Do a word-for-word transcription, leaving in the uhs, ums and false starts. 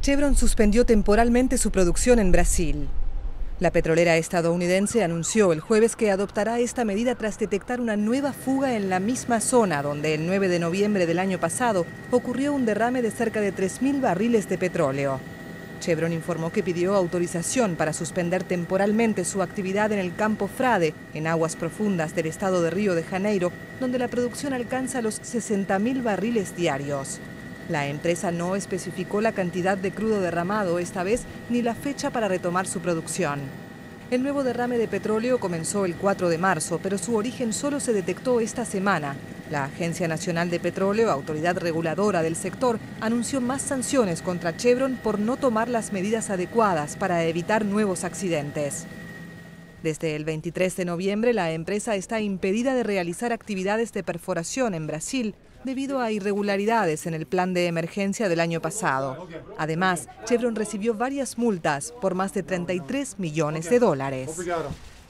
Chevron suspendió temporalmente su producción en Brasil. La petrolera estadounidense anunció el jueves que adoptará esta medida tras detectar una nueva fuga en la misma zona donde el nueve de noviembre del año pasado ocurrió un derrame de cerca de tres mil barriles de petróleo. Chevron informó que pidió autorización para suspender temporalmente su actividad en el Campo Frade, en aguas profundas del estado de Río de Janeiro, donde la producción alcanza los sesenta mil barriles diarios. La empresa no especificó la cantidad de crudo derramado esta vez ni la fecha para retomar su producción. El nuevo derrame de petróleo comenzó el cuatro de marzo, pero su origen solo se detectó esta semana. La Agencia Nacional de Petróleo, autoridad reguladora del sector, anunció más sanciones contra Chevron por no tomar las medidas adecuadas para evitar nuevos accidentes. Desde el veintitrés de noviembre, la empresa está impedida de realizar actividades de perforación en Brasil debido a irregularidades en el plan de emergencia del año pasado. Además, Chevron recibió varias multas por más de treinta y tres millones de dólares.